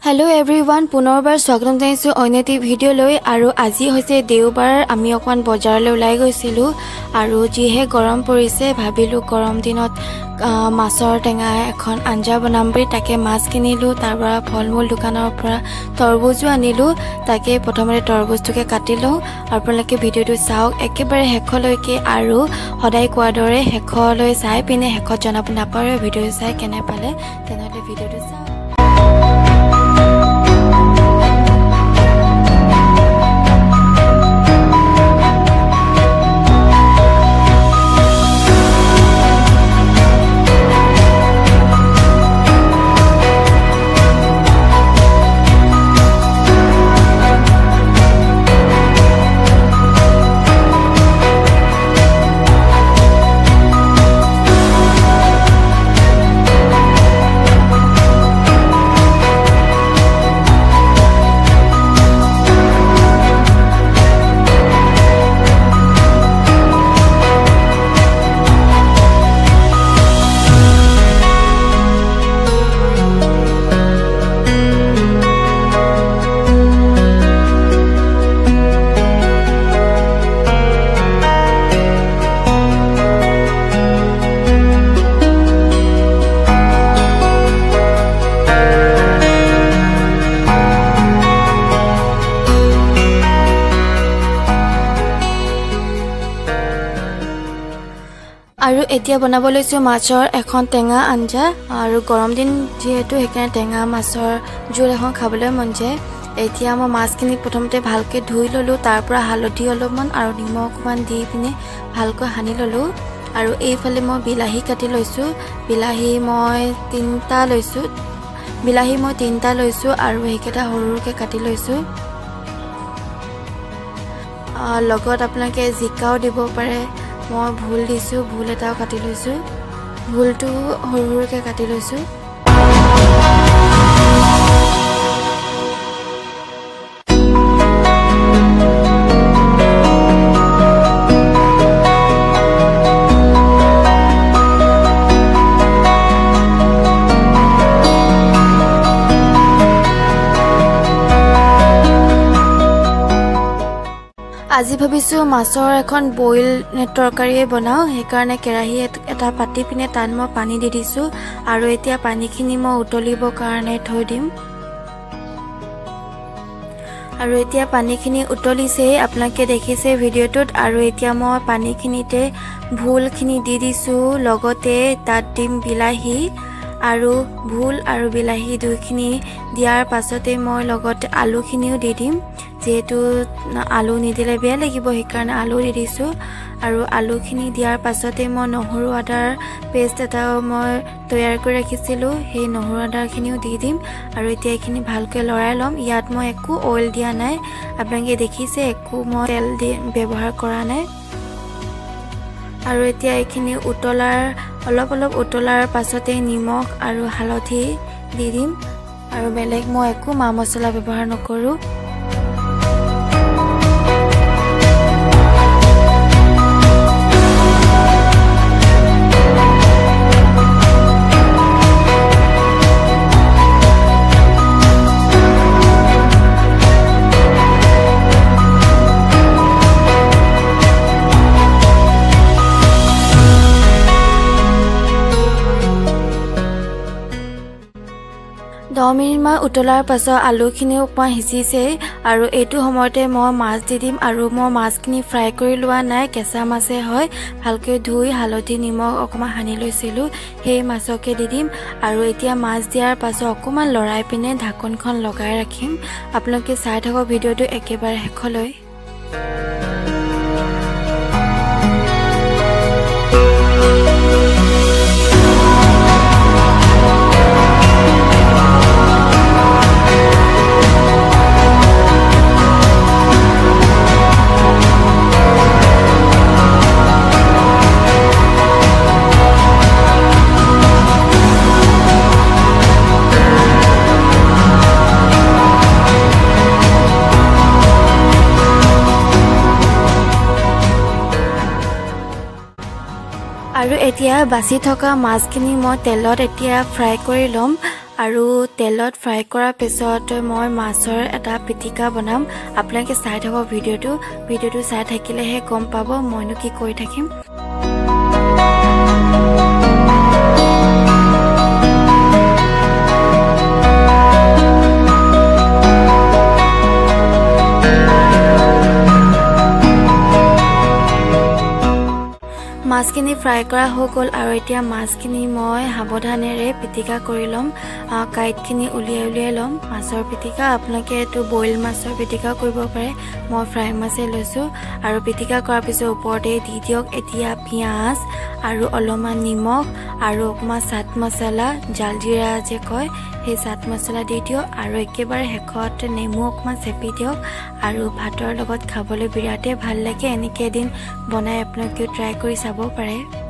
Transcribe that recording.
hello everyone पुनर्बार स्वागतम जानिछु अन्य eighty video লৈ আৰু আজি হৈছে দেওবাৰ আমি অকমান বজাৰলৈ ওলাই গৈছিলো আৰু যিহে গৰম পৰিছে ভাবিলো গৰম দিনত মাছৰ টেঙা এখন আঞ্জা বনাম বুলি তাকে মাছ কিনিলো তাৰপৰা ফলমূল দোকানৰ পৰা তৰবুজো আনিলো তাকে প্ৰথমতে তৰবুজটোকে কাটিলো আপোনালোকে ভিডিওটো চাওক একেবাৰে হেখলৈকে আৰু সদায় কোৱাৰ দৰে হেখলৈ চাই পিনে হেখত জনাব নাপাৰে ভিডিও চাই কেনে পালে তেনেহলে ভিডিওটো চাওক আৰু এতিয়া বনাব লৈছো মাছৰ এখন টেঙা আঞ্জা আৰু গৰম দিন যেহেতু হেকানে টেঙা মাছৰ জোল এখন খাবলৈ মন যায় এতিয়া মই মাছখিনি প্ৰথমতে ভালকে ধুই ললো তাৰ পৰা হালধি অলপমান আৰু নিমখ অকমান দি পিনে ভালকৈ হানি ললো আৰু এইফালে মই বিলাহী কাটি লৈছো বিলাহী মই তিনটা লৈছো আৰু হেকেটা হৰুৰকে কাটি লৈছো লগত আপোনালোকে জিকাও দিব পাৰে মই ভুল দিছো ভুল এটাও কাটি লৈছো ভুলটো হৰুৰকে কাটি লৈছো আজি ভাবিছো মাছৰ এখন বইল তৰকাৰীয়ে বনাও হেকাৰণে কেৰাহী এটা পাতি পিনে তান মই পানী দি দিছো আৰু এতিয়া পানীখিনি মই উতলিব কাৰণে থৈ দিম আৰু এতিয়া পানীখিনি উতলিছে আপোনালোকে দেখিছে ভিডিওটোত আৰু এতিয়া মই পানীখিনিতে ভুলখিনি দি দিছো লগতে তাত দিম বিলাহী আৰু ভুল আৰু বিলাহী দুইখিনি দিয়াৰ পাছতে মই লগতে আলুখিনিও দি দিম যেহেতু আলু নিদিলে বেয়া লাগিব হেকাৰণে আলু দি দিছো আৰু আলুখিনি দিয়াৰ পাছতে মই নহৰু আদাৰ পেষ্ট এটা মই তৈয়াৰ কৰি ৰাখিছিলো সেই নহৰু আদাৰখিনিও দি দিম আৰু এতিয়া এইখিনি ভালকৈ লৰাই লম ইয়াত মই একো অইল দিয়া নাই আপোনালোকে দেখিছে একো মই তেল ব্যৱহাৰ কৰা নাই আৰু এতিয়া এইখিনি অলপ উতলাৰ পাছতে নিমখ আৰু হালধি দি দিম আৰু বেলেগ মই একো মা মছলা ব্যৱহাৰ নকৰো মিনিটমান উতলাৰ পাছত আলুখিনি অকমান সিজিছে আৰু এইটো সময়তে মই মাছ দি দিম আৰু মই মাছখিনি ফ্ৰাই কৰি লোৱা নাই কেঁচা মাছে হয় ভালকৈ ধুই হালধি নিমখ অকমান সানি লৈছিলো সেই মাছকে দি দিম আৰু এতিয়া মাছ দিয়াৰ পাছত অকমান লৰাই পিনে ঢাকনখন লগাই ৰাখিম আপোনালোকে চাই থাকক ভিডিওটো একেবাৰে শেষলৈ আৰু এতিয়া বাছি থকা মাছখিনি মই তেলত এতিয়া ফ্ৰাই কৰি লম আৰু তেলত ফ্ৰাই কৰাৰ পিছত মই মাছৰ এটা পিটিকা বনাম আপোনালোকে চাই থাকক ভিডিঅ'টো চাই থাকিলেহে গম পাব মইনো কি কৰি থাকিম মাছখিনি ফ্ৰাই কৰা হৈ গ'ল আৰু এতিয়া মাছখিনি মই সাৱধানেৰে পিটিকা কৰি ল'ম কাইটখিনি উলিয়াই ল'ম মাছৰ পিটিকা আপোনালোকে এইটো বইল মাছৰ পিটিকা কৰিব পাৰে মই ফ্ৰাই মাছে লৈছোঁ আৰু পিটিকা কৰাৰ পিছত ওপৰতে দি দিয়ক এতিয়া পিঁয়াজ আৰু অলপমান নিমখ আৰু অকণমান চাট মছলা জালজিৰা যে কয় সেই চাট মছলা দি দিয়ক আৰু একেবাৰে শেষত নেমু অকণমান চেপি দিয়ক আৰু ভাতৰ লগত খাবলৈ বিৰাটেই ভাল লাগে এনেকৈ এদিন বনাই আপোনালোকে ট্ৰাই কৰি চাব পাৰে